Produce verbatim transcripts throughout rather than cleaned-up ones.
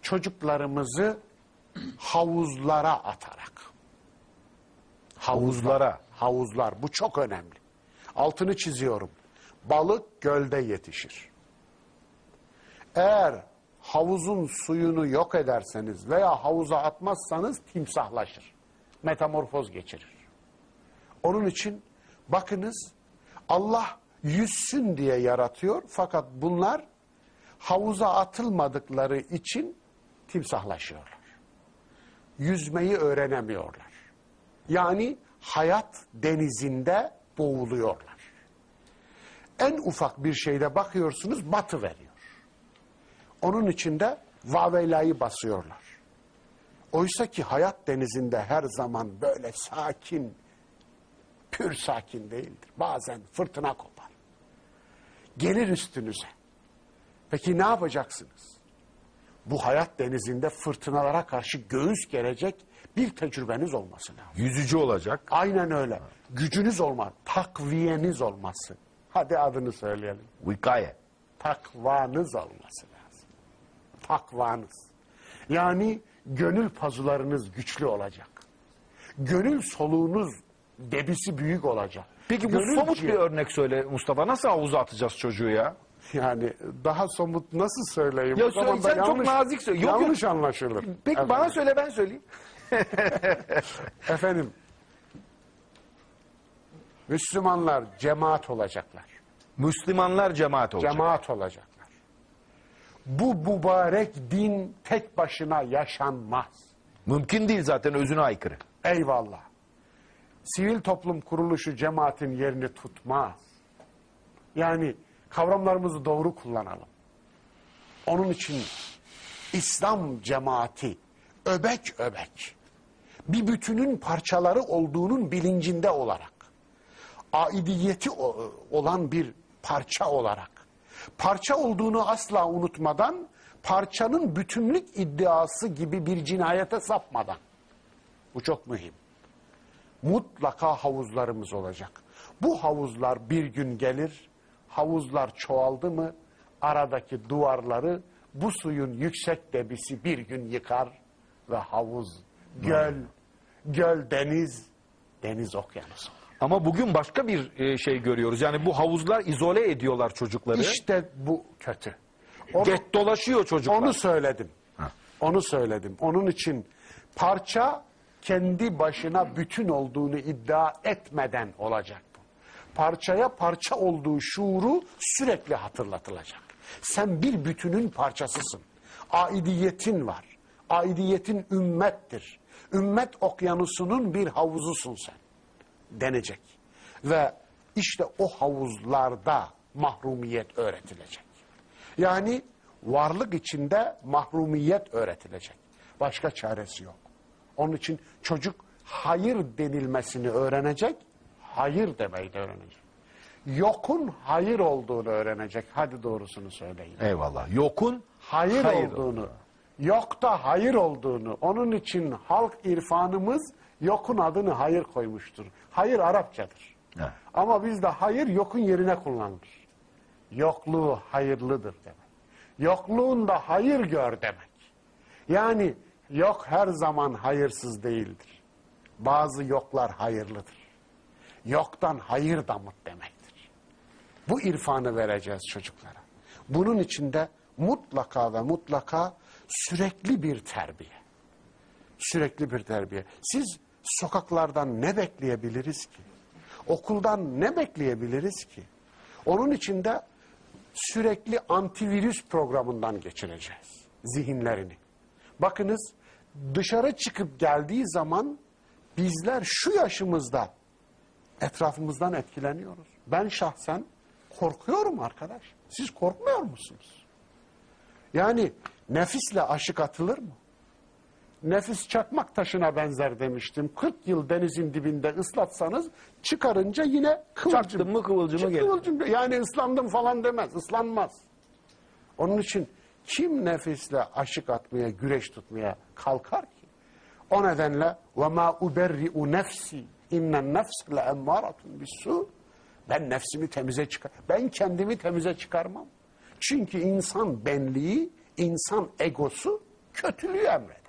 çocuklarımızı havuzlara atarak. Havuzlara. Havuzlar. Bu çok önemli. Altını çiziyorum. Balık gölde yetişir. Eğer havuzun suyunu yok ederseniz veya havuza atmazsanız timsahlaşır. Metamorfoz geçirir. Onun için bakınız, Allah yüzsün diye yaratıyor, fakat bunlar havuza atılmadıkları için timsahlaşıyorlar. Yüzmeyi öğrenemiyorlar. Yani hayat denizinde boğuluyorlar. En ufak bir şeyde bakıyorsunuz batı veriyor. Onun için de vavelayı basıyorlar. Oysa ki hayat denizinde her zaman böyle sakin, pür sakin değildir. Bazen fırtına kopar. Gelir üstünüze. Peki ne yapacaksınız? Bu hayat denizinde fırtınalara karşı göğüs gelecek bir tecrübeniz olması lazım. Yüzücü olacak. Aynen öyle. Gücünüz olma, takviyeniz olması. Hadi adını söyleyelim. Vikaye. Takvanız olması lazım. Takvanız. Yani gönül pazularınız güçlü olacak. Gönül soluğunuz debisi büyük olacak. Peki bu Gönül somut ciğer- bir örnek söyle Mustafa. Nasıl havuza atacağız çocuğu ya? Yani daha somut nasıl söyleyeyim? Ya O zaman söyle, da sen çok nazik söyle. Yok, yok. yanlış anlaşılır. Peki Efendim. bana söyle, ben söyleyeyim. Efendim, Müslümanlar cemaat olacaklar. Müslümanlar cemaat olacak. Cemaat olacaklar. Bu mübarek din tek başına yaşanmaz. Mümkün değil, zaten özüne aykırı. Eyvallah. Sivil toplum kuruluşu cemaatin yerini tutmaz. Yani kavramlarımızı doğru kullanalım. Onun için İslam cemaati öbek öbek bir bütünün parçaları olduğunun bilincinde olarak, aidiyeti olan bir parça olarak, parça olduğunu asla unutmadan, parçanın bütünlük iddiası gibi bir cinayete sapmadan. Bu çok mühim. Mutlaka havuzlarımız olacak. Bu havuzlar bir gün gelir, havuzlar çoğaldı mı, aradaki duvarları bu suyun yüksek debisi bir gün yıkar ve havuz, göl, göl deniz, deniz okyanus olur. Ama bugün başka bir e, şey görüyoruz. Yani bu havuzlar izole ediyorlar çocukları. İşte bu kötü. Onu, Get dolaşıyor çocuklar. onu söyledim. Ha. Onu söyledim. Onun için parça kendi başına bütün olduğunu iddia etmeden olacak bu. Parçaya parça olduğu şuuru sürekli hatırlatılacak. Sen bir bütünün parçasısın. Aidiyetin var. Aidiyetin ümmettir. Ümmet okyanusunun bir havuzusun sen denecek. Ve işte o havuzlarda mahrumiyet öğretilecek. Yani varlık içinde mahrumiyet öğretilecek. Başka çaresi yok. Onun için çocuk hayır denilmesini öğrenecek, hayır demeyi de öğrenecek. Yokun hayır olduğunu öğrenecek. Hadi doğrusunu söyleyin. Eyvallah. Yokun Hayır, hayır olduğunu, yokta hayır olduğunu, onun için halk irfanımız yokun adını hayır koymuştur. Hayır Arapçadır. He. Ama bizde hayır yokun yerine kullanılır. Yokluğu hayırlıdır demek. Yokluğunda hayır gör demek. Yani yok her zaman hayırsız değildir. Bazı yoklar hayırlıdır. Yoktan hayır damıt demektir. Bu irfanı vereceğiz çocuklara. Bunun içinde mutlaka ve mutlaka sürekli bir terbiye. Sürekli bir terbiye. Siz sokaklardan ne bekleyebiliriz ki? Okuldan ne bekleyebiliriz ki? Onun içinde sürekli antivirüs programından geçireceğiz zihinlerini. Bakınız, dışarı çıkıp geldiği zaman bizler şu yaşımızda etrafımızdan etkileniyoruz. Ben şahsen korkuyorum arkadaş. Siz korkmuyor musunuz? Yani nefisle aşık atılır mı? Nefis çakmak taşına benzer demiştim. kırk yıl denizin dibinde ıslatsanız çıkarınca yine kıvılcım. Çaktın mı kıvılcımı gelir. Kıvılcım, yani ıslandım falan demez, ıslanmaz. Onun için kim nefisle aşık atmaya, güreş tutmaya kalkar ki? O nedenle وَمَا اُبَرِّئُ نَفْسِي اِنَّ النَّفْسَ لَاَمَّارَةٌ بِالسُّ Ben nefsimi temize çıkar. Ben kendimi temize çıkarmam. Çünkü insan benliği, insan egosu kötülüğü emreder.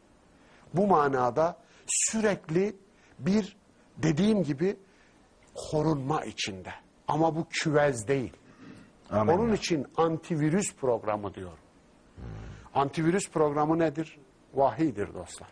Bu manada sürekli bir, dediğim gibi, korunma içinde. Ama bu küvez değil. Amin. Onun için antivirüs programı diyorum. Antivirüs programı nedir? Vahiydir dostlar.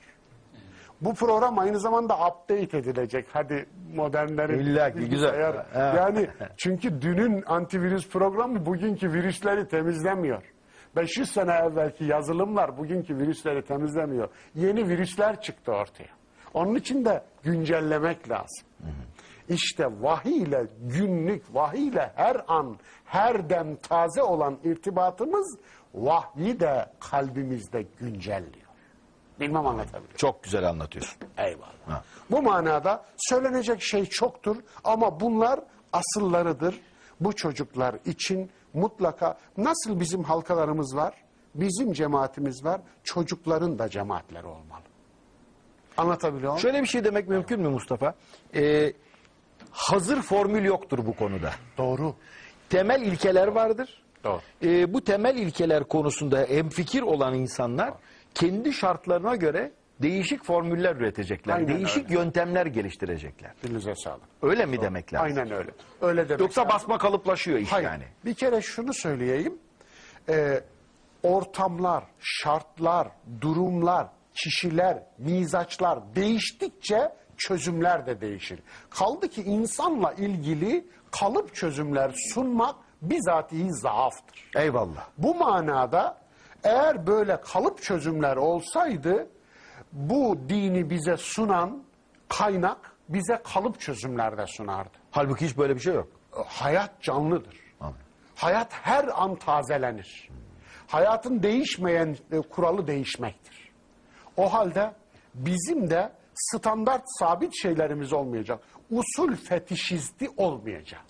Bu program aynı zamanda update edilecek. Hadi modernlerin İlla ki, güzel. bilgisayar- Evet. Yani çünkü dünün antivirüs programı bugünkü virüsleri temizlemiyor. beş yüz sene evvelki yazılımlar bugünkü virüsleri temizlemiyor. Yeni virüsler çıktı ortaya. Onun için de güncellemek lazım. İşte vahiy ile günlük, vahiy ile her an, her dem taze olan irtibatımız vahyi de kalbimizde güncelliyor. Bilmem anlatabiliyor. Çok güzel anlatıyorsun. Eyvallah. Ha. Bu manada söylenecek şey çoktur ama bunlar asıllarıdır. Bu çocuklar için mutlaka, nasıl bizim halkalarımız var, bizim cemaatimiz var, çocukların da cemaatleri olmalı. Anlatabiliyor muyum? Şöyle bir şey demek mümkün mü Mustafa? Ee, hazır formül yoktur bu konuda. Doğru. Temel ilkeler vardır. Doğru. Ee, bu temel ilkeler konusunda hemfikir olan insanlar kendi şartlarına göre değişik formüller üretecekler. Aynen değişik öyle. yöntemler geliştirecekler. Dilinize sağlık. Öyle mi demek lazım? Aynen öyle. Öyle demek Yoksa lazım. basma kalıplaşıyor iş Hayır. yani. Bir kere şunu söyleyeyim. Ee, ortamlar, şartlar, durumlar, kişiler, mizaçlar değiştikçe çözümler de değişir. Kaldı ki insanla ilgili kalıp çözümler sunmak bizatihi zaaftır. Eyvallah. Bu manada eğer böyle kalıp çözümler olsaydı bu dini bize sunan kaynak bize kalıp çözümler de sunardı. Halbuki hiç böyle bir şey yok. Hayat canlıdır. Amin. Hayat her an tazelenir. Hayatın değişmeyen e, kuralı değişmektir. O halde bizim de standart sabit şeylerimiz olmayacak. Usul fetişisti olmayacağız.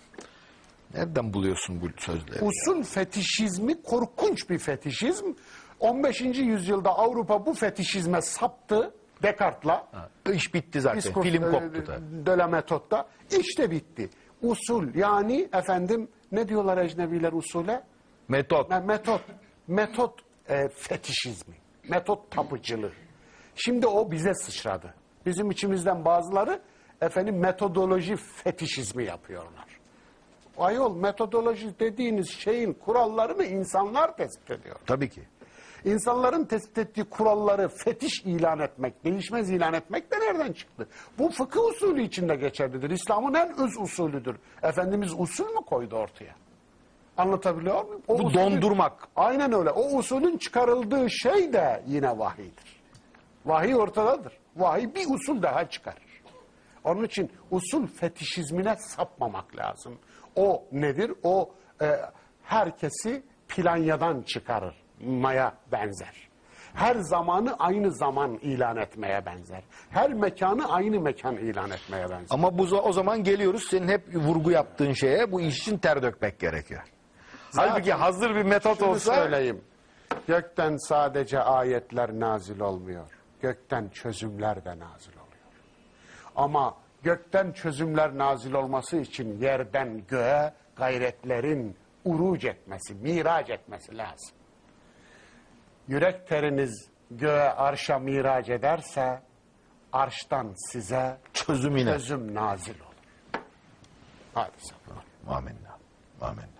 Nereden buluyorsun bu sözleri? Usul fetişizmi korkunç bir fetişizm. on beşinci yüzyılda Avrupa bu fetişizme saptı Descartes'la. Ha, iş bitti zaten. Discours Film de- koptu da. de la Methode'da. İşte bitti. Usul yani efendim ne diyorlar ecnebiler usule? Metot. Me- Metot. Metot e, fetişizmi. Metot tapıcılığı. Şimdi o bize sıçradı. Bizim içimizden bazıları efendim metodoloji fetişizmi yapıyorlar. Ayol metodoloji dediğiniz şeyin kurallarını insanlar tespit ediyor. Tabii ki. İnsanların tespit ettiği kuralları fetiş ilan etmek, değişmez ilan etmek de nereden çıktı? Bu fıkıh usulü içinde geçerlidir. İslam'ın en öz usulüdür. Efendimiz usul mü koydu ortaya? Anlatabiliyor muyum? O Bu usulün- dondurmak. Aynen öyle. O usulün çıkarıldığı şey de yine vahiydir. Vahiy ortadadır. Vahiy bir usul daha çıkarır. Onun için usul fetişizmine sapmamak lazım. O nedir? O e, herkesi planyadan çıkarır. Maya benzer. Her zamanı aynı zaman ilan etmeye benzer. Her mekanı aynı mekan ilan etmeye benzer. Ama bu o zaman geliyoruz senin hep vurgu yaptığın şeye, bu iş için ter dökmek gerekiyor. Halbuki hazır bir metot Şunu olsa söyleyeyim. Gökten sadece ayetler nazil olmuyor. Gökten çözümler de nazil oluyor. Ama gökten çözümler nazil olması için yerden göğe gayretlerin uruc etmesi, miraç etmesi lazım. Yürek teriniz göğe arşa miraç ederse arştan size çözüm iner. çözüm nazil olur. Hadi sabır. Amin. Amin.